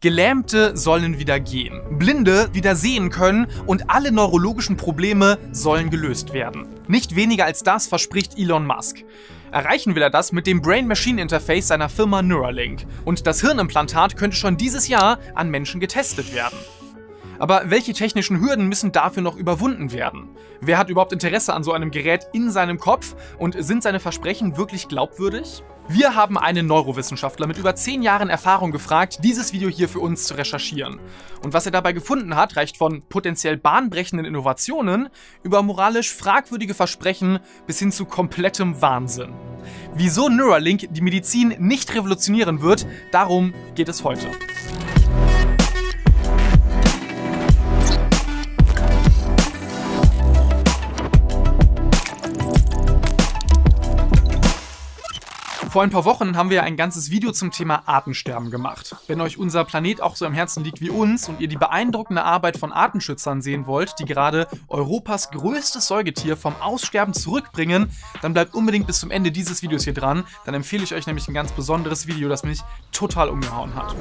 Gelähmte sollen wieder gehen, Blinde wieder sehen können und alle neurologischen Probleme sollen gelöst werden. Nicht weniger als das verspricht Elon Musk. Erreichen will er das mit dem Brain-Machine-Interface seiner Firma Neuralink. Und das Hirnimplantat könnte schon dieses Jahr an Menschen getestet werden. Aber welche technischen Hürden müssen dafür noch überwunden werden? Wer hat überhaupt Interesse an so einem Gerät in seinem Kopf und sind seine Versprechen wirklich glaubwürdig? Wir haben einen Neurowissenschaftler mit über 10 Jahren Erfahrung gefragt, dieses Video hier für uns zu recherchieren. Und was er dabei gefunden hat, reicht von potenziell bahnbrechenden Innovationen über moralisch fragwürdige Versprechen bis hin zu komplettem Wahnsinn. Wieso Neuralink die Medizin nicht revolutionieren wird, darum geht es heute. Vor ein paar Wochen haben wir ein ganzes Video zum Thema Artensterben gemacht. Wenn euch unser Planet auch so am Herzen liegt wie uns und ihr die beeindruckende Arbeit von Artenschützern sehen wollt, die gerade Europas größtes Säugetier vom Aussterben zurückbringen, dann bleibt unbedingt bis zum Ende dieses Videos hier dran. Dann empfehle ich euch nämlich ein ganz besonderes Video, das mich total umgehauen hat.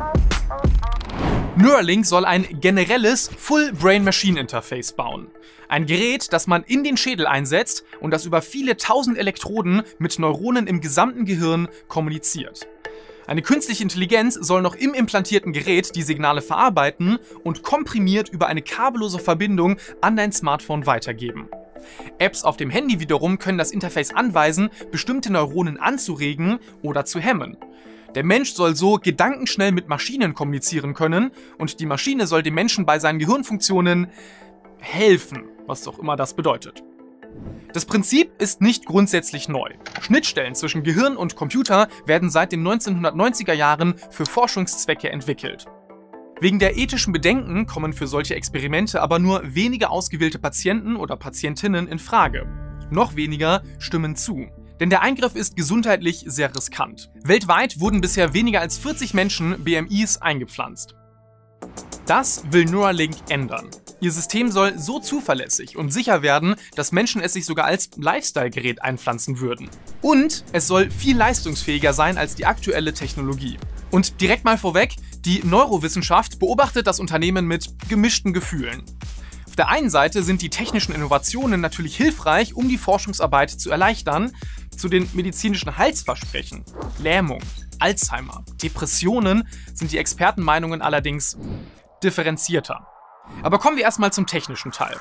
Neuralink soll ein generelles Full-Brain-Machine-Interface bauen. Ein Gerät, das man in den Schädel einsetzt und das über viele tausend Elektroden mit Neuronen im gesamten Gehirn kommuniziert. Eine künstliche Intelligenz soll noch im implantierten Gerät die Signale verarbeiten und komprimiert über eine kabellose Verbindung an dein Smartphone weitergeben. Apps auf dem Handy wiederum können das Interface anweisen, bestimmte Neuronen anzuregen oder zu hemmen. Der Mensch soll so gedankenschnell mit Maschinen kommunizieren können und die Maschine soll dem Menschen bei seinen Gehirnfunktionen helfen, was auch immer das bedeutet. Das Prinzip ist nicht grundsätzlich neu. Schnittstellen zwischen Gehirn und Computer werden seit den 1990er Jahren für Forschungszwecke entwickelt. Wegen der ethischen Bedenken kommen für solche Experimente aber nur wenige ausgewählte Patienten oder Patientinnen in Frage. Noch weniger stimmen zu. Denn der Eingriff ist gesundheitlich sehr riskant. Weltweit wurden bisher weniger als 40 Menschen BMIs eingepflanzt. Das will Neuralink ändern. Ihr System soll so zuverlässig und sicher werden, dass Menschen es sich sogar als Lifestyle-Gerät einpflanzen würden. Und es soll viel leistungsfähiger sein als die aktuelle Technologie. Und direkt mal vorweg, die Neurowissenschaft beobachtet das Unternehmen mit gemischten Gefühlen. Auf der einen Seite sind die technischen Innovationen natürlich hilfreich, um die Forschungsarbeit zu erleichtern. Zu den medizinischen Heilsversprechen, Lähmung, Alzheimer, Depressionen sind die Expertenmeinungen allerdings differenzierter. Aber kommen wir erstmal zum technischen Teil.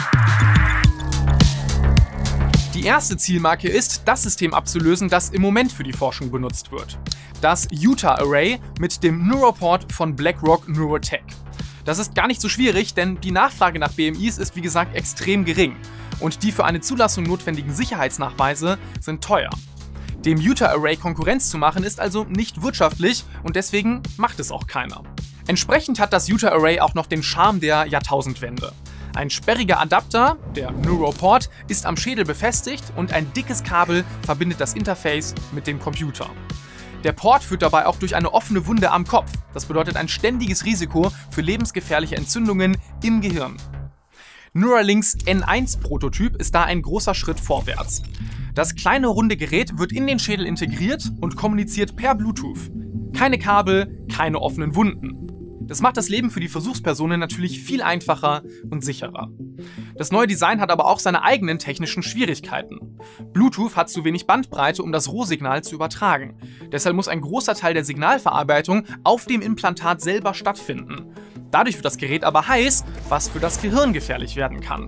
Die erste Zielmarke ist, das System abzulösen, das im Moment für die Forschung benutzt wird. Das Utah Array mit dem Neuroport von BlackRock Neurotech. Das ist gar nicht so schwierig, denn die Nachfrage nach BMIs ist wie gesagt extrem gering. Und die für eine Zulassung notwendigen Sicherheitsnachweise sind teuer. Dem Utah Array Konkurrenz zu machen ist also nicht wirtschaftlich und deswegen macht es auch keiner. Entsprechend hat das Utah Array auch noch den Charme der Jahrtausendwende. Ein sperriger Adapter, der Neuroport, ist am Schädel befestigt und ein dickes Kabel verbindet das Interface mit dem Computer. Der Port führt dabei auch durch eine offene Wunde am Kopf. Das bedeutet ein ständiges Risiko für lebensgefährliche Entzündungen im Gehirn. Neuralinks N1-Prototyp ist da ein großer Schritt vorwärts. Das kleine runde Gerät wird in den Schädel integriert und kommuniziert per Bluetooth. Keine Kabel, keine offenen Wunden. Das macht das Leben für die Versuchspersonen natürlich viel einfacher und sicherer. Das neue Design hat aber auch seine eigenen technischen Schwierigkeiten. Bluetooth hat zu wenig Bandbreite, um das Rohsignal zu übertragen. Deshalb muss ein großer Teil der Signalverarbeitung auf dem Implantat selber stattfinden. Dadurch wird das Gerät aber heiß, was für das Gehirn gefährlich werden kann.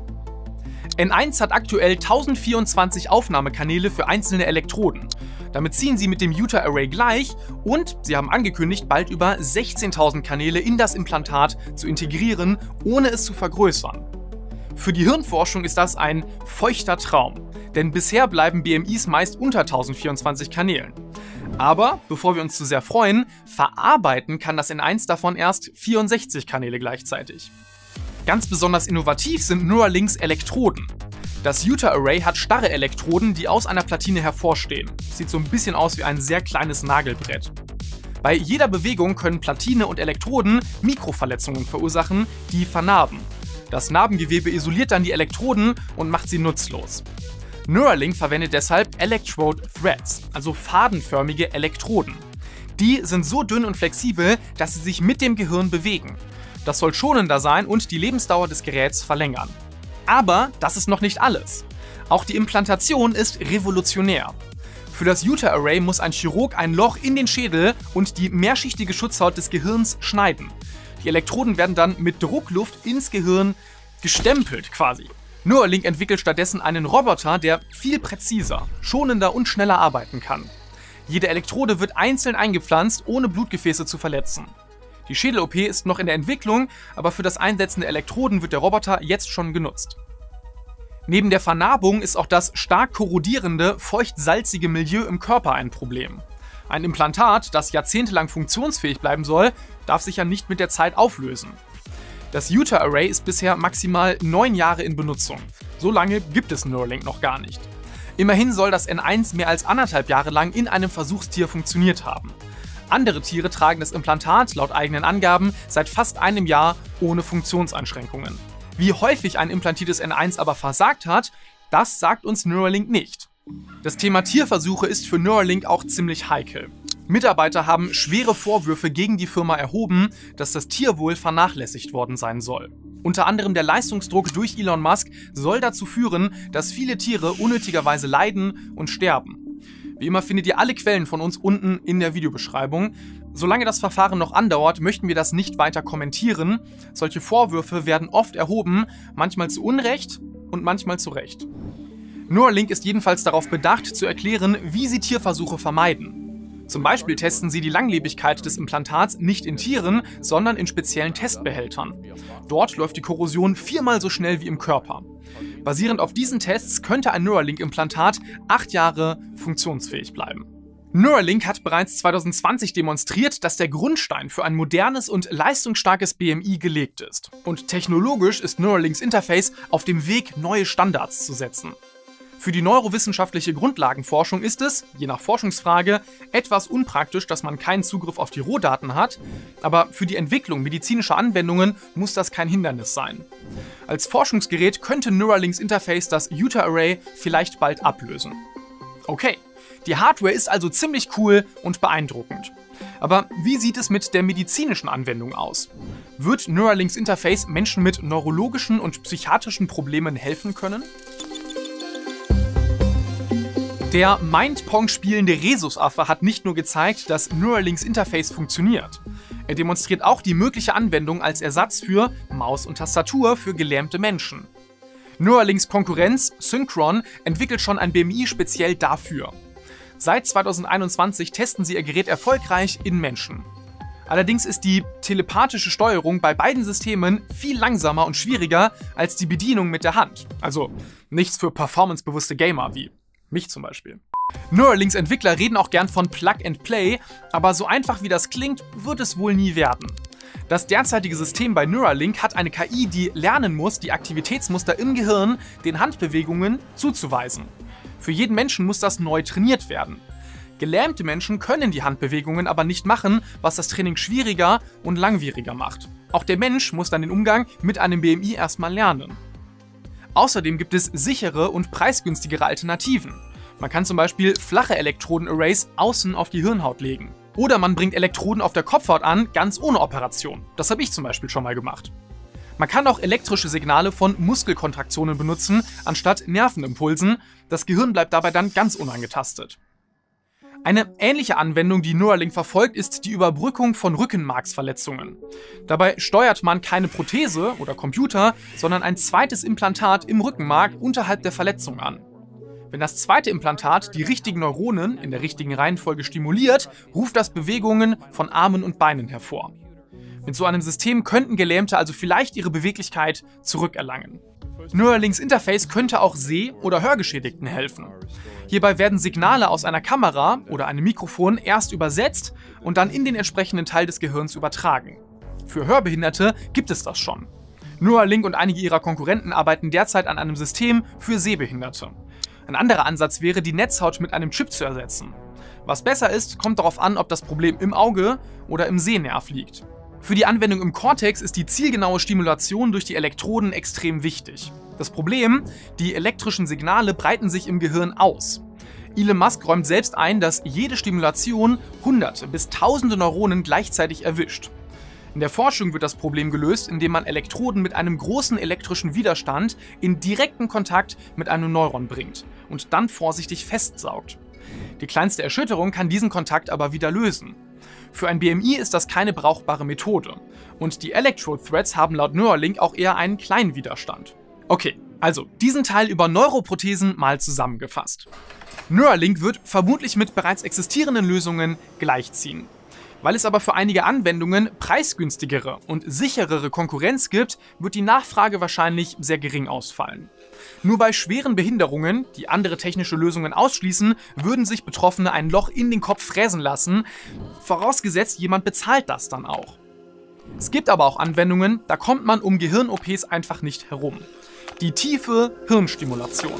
N1 hat aktuell 1024 Aufnahmekanäle für einzelne Elektroden. Damit ziehen sie mit dem Utah Array gleich und sie haben angekündigt, bald über 16.000 Kanäle in das Implantat zu integrieren, ohne es zu vergrößern. Für die Hirnforschung ist das ein feuchter Traum, denn bisher bleiben BMIs meist unter 1024 Kanälen. Aber, bevor wir uns zu sehr freuen, verarbeiten kann das N1 davon erst 64 Kanäle gleichzeitig. Ganz besonders innovativ sind Neuralinks Elektroden. Das Utah Array hat starre Elektroden, die aus einer Platine hervorstehen. Sieht so ein bisschen aus wie ein sehr kleines Nagelbrett. Bei jeder Bewegung können Platine und Elektroden Mikroverletzungen verursachen, die vernarben. Das Narbengewebe isoliert dann die Elektroden und macht sie nutzlos. Neuralink verwendet deshalb Electrode Threads, also fadenförmige Elektroden. Die sind so dünn und flexibel, dass sie sich mit dem Gehirn bewegen. Das soll schonender sein und die Lebensdauer des Geräts verlängern. Aber das ist noch nicht alles. Auch die Implantation ist revolutionär. Für das Utah Array muss ein Chirurg ein Loch in den Schädel und die mehrschichtige Schutzhaut des Gehirns schneiden. Die Elektroden werden dann mit Druckluft ins Gehirn gestempelt quasi. Neuralink entwickelt stattdessen einen Roboter, der viel präziser, schonender und schneller arbeiten kann. Jede Elektrode wird einzeln eingepflanzt, ohne Blutgefäße zu verletzen. Die Schädel-OP ist noch in der Entwicklung, aber für das Einsetzen der Elektroden wird der Roboter jetzt schon genutzt. Neben der Vernarbung ist auch das stark korrodierende, feucht-salzige Milieu im Körper ein Problem. Ein Implantat, das jahrzehntelang funktionsfähig bleiben soll, darf sich ja nicht mit der Zeit auflösen. Das Utah Array ist bisher maximal 9 Jahre in Benutzung. So lange gibt es Neuralink noch gar nicht. Immerhin soll das N1 mehr als 1,5 Jahre lang in einem Versuchstier funktioniert haben. Andere Tiere tragen das Implantat laut eigenen Angaben seit fast einem Jahr ohne Funktionseinschränkungen. Wie häufig ein implantiertes N1 aber versagt hat, das sagt uns Neuralink nicht. Das Thema Tierversuche ist für Neuralink auch ziemlich heikel. Mitarbeiter haben schwere Vorwürfe gegen die Firma erhoben, dass das Tierwohl vernachlässigt worden sein soll. Unter anderem der Leistungsdruck durch Elon Musk soll dazu führen, dass viele Tiere unnötigerweise leiden und sterben. Wie immer findet ihr alle Quellen von uns unten in der Videobeschreibung. Solange das Verfahren noch andauert, möchten wir das nicht weiter kommentieren. Solche Vorwürfe werden oft erhoben, manchmal zu Unrecht und manchmal zu Recht. Neuralink ist jedenfalls darauf bedacht, zu erklären, wie sie Tierversuche vermeiden. Zum Beispiel testen sie die Langlebigkeit des Implantats nicht in Tieren, sondern in speziellen Testbehältern. Dort läuft die Korrosion 4-mal so schnell wie im Körper. Basierend auf diesen Tests könnte ein Neuralink-Implantat 8 Jahre funktionsfähig bleiben. Neuralink hat bereits 2020 demonstriert, dass der Grundstein für ein modernes und leistungsstarkes BMI gelegt ist. Und technologisch ist Neuralinks Interface auf dem Weg, neue Standards zu setzen. Für die neurowissenschaftliche Grundlagenforschung ist es, je nach Forschungsfrage, etwas unpraktisch, dass man keinen Zugriff auf die Rohdaten hat, aber für die Entwicklung medizinischer Anwendungen muss das kein Hindernis sein. Als Forschungsgerät könnte Neuralinks Interface das Utah Array vielleicht bald ablösen. Okay, die Hardware ist also ziemlich cool und beeindruckend. Aber wie sieht es mit der medizinischen Anwendung aus? Wird Neuralinks Interface Menschen mit neurologischen und psychiatrischen Problemen helfen können? Der Mindpong spielende Rhesusaffe hat nicht nur gezeigt, dass Neuralinks Interface funktioniert. Er demonstriert auch die mögliche Anwendung als Ersatz für Maus und Tastatur für gelähmte Menschen. Neuralinks Konkurrenz Synchron entwickelt schon ein BMI speziell dafür. Seit 2021 testen sie ihr Gerät erfolgreich in Menschen. Allerdings ist die telepathische Steuerung bei beiden Systemen viel langsamer und schwieriger als die Bedienung mit der Hand. Also nichts für performancebewusste Gamer wie mich zum Beispiel. Neuralinks Entwickler reden auch gern von Plug and Play, aber so einfach wie das klingt, wird es wohl nie werden. Das derzeitige System bei Neuralink hat eine KI, die lernen muss, die Aktivitätsmuster im Gehirn den Handbewegungen zuzuweisen. Für jeden Menschen muss das neu trainiert werden. Gelähmte Menschen können die Handbewegungen aber nicht machen, was das Training schwieriger und langwieriger macht. Auch der Mensch muss dann den Umgang mit einem BMI erstmal lernen. Außerdem gibt es sichere und preisgünstigere Alternativen. Man kann zum Beispiel flache Elektroden-Arrays außen auf die Hirnhaut legen. Oder man bringt Elektroden auf der Kopfhaut an, ganz ohne Operation. Das habe ich zum Beispiel schon mal gemacht. Man kann auch elektrische Signale von Muskelkontraktionen benutzen, anstatt Nervenimpulsen. Das Gehirn bleibt dabei dann ganz unangetastet. Eine ähnliche Anwendung, die Neuralink verfolgt, ist die Überbrückung von Rückenmarksverletzungen. Dabei steuert man keine Prothese oder Computer, sondern ein zweites Implantat im Rückenmark unterhalb der Verletzung an. Wenn das zweite Implantat die richtigen Neuronen in der richtigen Reihenfolge stimuliert, ruft das Bewegungen von Armen und Beinen hervor. Mit so einem System könnten Gelähmte also vielleicht ihre Beweglichkeit zurückerlangen. Neuralinks Interface könnte auch Seh- oder Hörgeschädigten helfen. Hierbei werden Signale aus einer Kamera oder einem Mikrofon erst übersetzt und dann in den entsprechenden Teil des Gehirns übertragen. Für Hörbehinderte gibt es das schon. Neuralink und einige ihrer Konkurrenten arbeiten derzeit an einem System für Sehbehinderte. Ein anderer Ansatz wäre, die Netzhaut mit einem Chip zu ersetzen. Was besser ist, kommt darauf an, ob das Problem im Auge oder im Sehnerv liegt. Für die Anwendung im Cortex ist die zielgenaue Stimulation durch die Elektroden extrem wichtig. Das Problem: die elektrischen Signale breiten sich im Gehirn aus. Elon Musk räumt selbst ein, dass jede Stimulation Hunderte bis Tausende Neuronen gleichzeitig erwischt. In der Forschung wird das Problem gelöst, indem man Elektroden mit einem großen elektrischen Widerstand in direkten Kontakt mit einem Neuron bringt und dann vorsichtig festsaugt. Die kleinste Erschütterung kann diesen Kontakt aber wieder lösen. Für ein BMI ist das keine brauchbare Methode. Und die Electrode Threads haben laut Neuralink auch eher einen kleinen Widerstand. Okay, also diesen Teil über Neuroprothesen mal zusammengefasst. Neuralink wird vermutlich mit bereits existierenden Lösungen gleichziehen. Weil es aber für einige Anwendungen preisgünstigere und sicherere Konkurrenz gibt, wird die Nachfrage wahrscheinlich sehr gering ausfallen. Nur bei schweren Behinderungen, die andere technische Lösungen ausschließen, würden sich Betroffene ein Loch in den Kopf fräsen lassen, vorausgesetzt jemand bezahlt das dann auch. Es gibt aber auch Anwendungen, da kommt man um Gehirn-OPs einfach nicht herum. Die tiefe Hirnstimulation.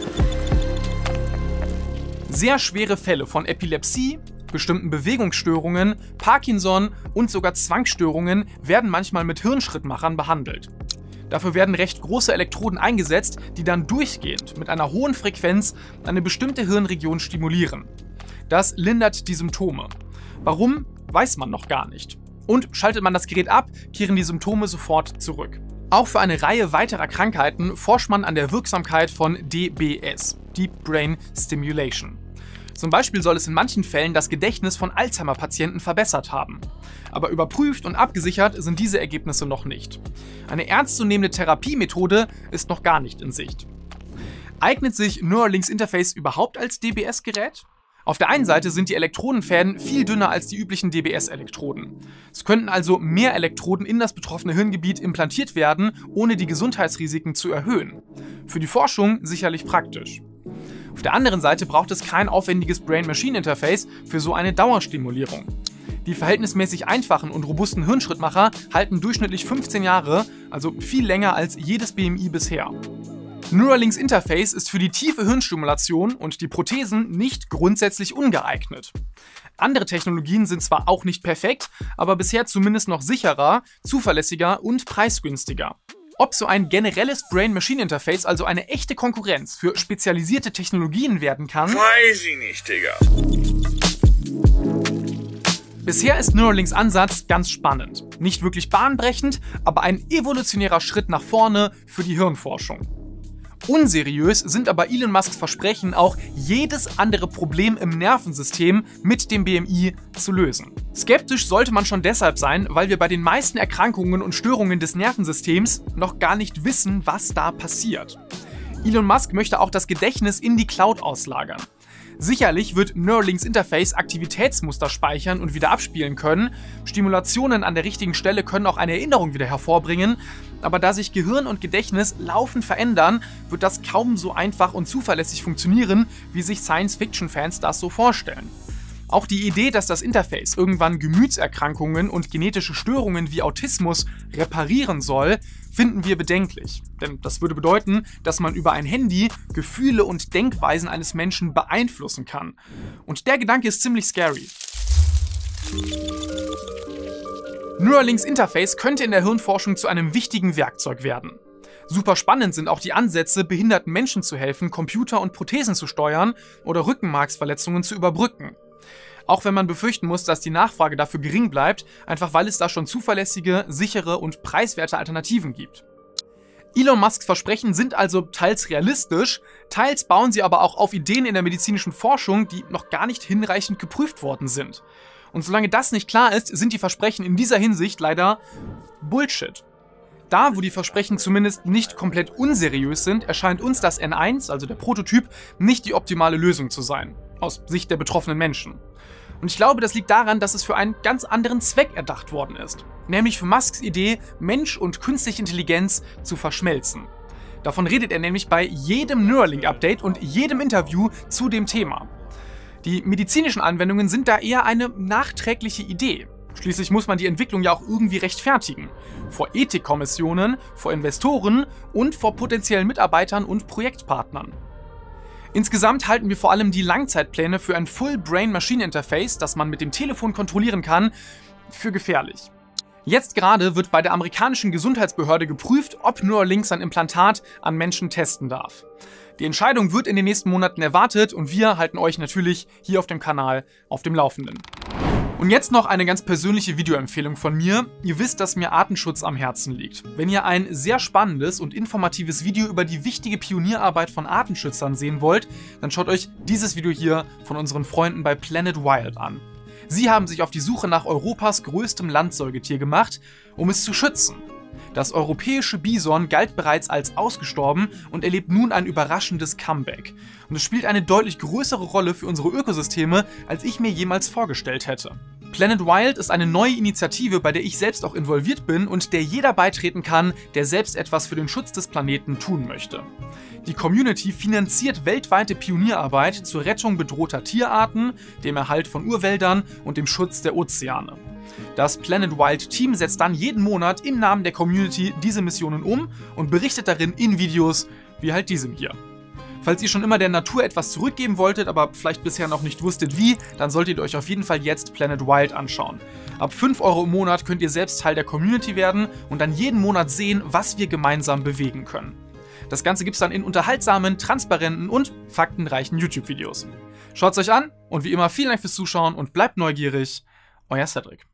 Sehr schwere Fälle von Epilepsie, bestimmten Bewegungsstörungen, Parkinson und sogar Zwangsstörungen werden manchmal mit Hirnschrittmachern behandelt. Dafür werden recht große Elektroden eingesetzt, die dann durchgehend mit einer hohen Frequenz eine bestimmte Hirnregion stimulieren. Das lindert die Symptome. Warum, weiß man noch gar nicht. Und schaltet man das Gerät ab, kehren die Symptome sofort zurück. Auch für eine Reihe weiterer Krankheiten forscht man an der Wirksamkeit von DBS, Deep Brain Stimulation. Zum Beispiel soll es in manchen Fällen das Gedächtnis von Alzheimer-Patienten verbessert haben. Aber überprüft und abgesichert sind diese Ergebnisse noch nicht. Eine ernstzunehmende Therapiemethode ist noch gar nicht in Sicht. Eignet sich Neuralinks Interface überhaupt als DBS-Gerät? Auf der einen Seite sind die Elektrodenfäden viel dünner als die üblichen DBS-Elektroden. Es könnten also mehr Elektroden in das betroffene Hirngebiet implantiert werden, ohne die Gesundheitsrisiken zu erhöhen. Für die Forschung sicherlich praktisch. Auf der anderen Seite braucht es kein aufwendiges Brain-Machine-Interface für so eine Dauerstimulierung. Die verhältnismäßig einfachen und robusten Hirnschrittmacher halten durchschnittlich 15 Jahre, also viel länger als jedes BMI bisher. Neuralinks Interface ist für die tiefe Hirnstimulation und die Prothesen nicht grundsätzlich ungeeignet. Andere Technologien sind zwar auch nicht perfekt, aber bisher zumindest noch sicherer, zuverlässiger und preisgünstiger. Ob so ein generelles Brain-Machine-Interface also eine echte Konkurrenz für spezialisierte Technologien werden kann, weiß ich nicht, Digga. Bisher ist Neuralinks Ansatz ganz spannend. Nicht wirklich bahnbrechend, aber ein evolutionärer Schritt nach vorne für die Hirnforschung. Unseriös sind aber Elon Musks Versprechen, auch jedes andere Problem im Nervensystem mit dem BMI zu lösen. Skeptisch sollte man schon deshalb sein, weil wir bei den meisten Erkrankungen und Störungen des Nervensystems noch gar nicht wissen, was da passiert. Elon Musk möchte auch das Gedächtnis in die Cloud auslagern. Sicherlich wird Neuralinks Interface Aktivitätsmuster speichern und wieder abspielen können. Stimulationen an der richtigen Stelle können auch eine Erinnerung wieder hervorbringen. Aber da sich Gehirn und Gedächtnis laufend verändern, wird das kaum so einfach und zuverlässig funktionieren, wie sich Science-Fiction-Fans das so vorstellen. Auch die Idee, dass das Interface irgendwann Gemütserkrankungen und genetische Störungen wie Autismus reparieren soll, finden wir bedenklich. Denn das würde bedeuten, dass man über ein Handy Gefühle und Denkweisen eines Menschen beeinflussen kann. Und der Gedanke ist ziemlich scary. Neuralinks Interface könnte in der Hirnforschung zu einem wichtigen Werkzeug werden. Super spannend sind auch die Ansätze, behinderten Menschen zu helfen, Computer und Prothesen zu steuern oder Rückenmarksverletzungen zu überbrücken. Auch wenn man befürchten muss, dass die Nachfrage dafür gering bleibt, einfach weil es da schon zuverlässige, sichere und preiswerte Alternativen gibt. Elon Musks Versprechen sind also teils realistisch, teils bauen sie aber auch auf Ideen in der medizinischen Forschung, die noch gar nicht hinreichend geprüft worden sind. Und solange das nicht klar ist, sind die Versprechen in dieser Hinsicht leider Bullshit. Da, wo die Versprechen zumindest nicht komplett unseriös sind, erscheint uns das N1, also der Prototyp, nicht die optimale Lösung zu sein, aus Sicht der betroffenen Menschen. Und ich glaube, das liegt daran, dass es für einen ganz anderen Zweck erdacht worden ist. Nämlich für Musks Idee, Mensch und künstliche Intelligenz zu verschmelzen. Davon redet er nämlich bei jedem Neuralink-Update und jedem Interview zu dem Thema. Die medizinischen Anwendungen sind da eher eine nachträgliche Idee. Schließlich muss man die Entwicklung ja auch irgendwie rechtfertigen. Vor Ethikkommissionen, vor Investoren und vor potenziellen Mitarbeitern und Projektpartnern. Insgesamt halten wir vor allem die Langzeitpläne für ein Full-Brain-Machine-Interface, das man mit dem Telefon kontrollieren kann, für gefährlich. Jetzt gerade wird bei der amerikanischen Gesundheitsbehörde geprüft, ob Neuralink sein Implantat an Menschen testen darf. Die Entscheidung wird in den nächsten Monaten erwartet und wir halten euch natürlich hier auf dem Kanal auf dem Laufenden. Und jetzt noch eine ganz persönliche Videoempfehlung von mir. Ihr wisst, dass mir Artenschutz am Herzen liegt. Wenn ihr ein sehr spannendes und informatives Video über die wichtige Pionierarbeit von Artenschützern sehen wollt, dann schaut euch dieses Video hier von unseren Freunden bei Planet Wild an. Sie haben sich auf die Suche nach Europas größtem Landsäugetier gemacht, um es zu schützen. Das europäische Bison galt bereits als ausgestorben und erlebt nun ein überraschendes Comeback. Und es spielt eine deutlich größere Rolle für unsere Ökosysteme, als ich mir jemals vorgestellt hätte. Planet Wild ist eine neue Initiative, bei der ich selbst auch involviert bin und der jeder beitreten kann, der selbst etwas für den Schutz des Planeten tun möchte. Die Community finanziert weltweite Pionierarbeit zur Rettung bedrohter Tierarten, dem Erhalt von Urwäldern und dem Schutz der Ozeane. Das Planet Wild Team setzt dann jeden Monat im Namen der Community diese Missionen um und berichtet darin in Videos wie halt diesem hier. Falls ihr schon immer der Natur etwas zurückgeben wolltet, aber vielleicht bisher noch nicht wusstet wie, dann solltet ihr euch auf jeden Fall jetzt Planet Wild anschauen. Ab 5 € im Monat könnt ihr selbst Teil der Community werden und dann jeden Monat sehen, was wir gemeinsam bewegen können. Das Ganze gibt's dann in unterhaltsamen, transparenten und faktenreichen YouTube-Videos. Schaut's euch an und wie immer vielen Dank fürs Zuschauen und bleibt neugierig. Euer Cedric.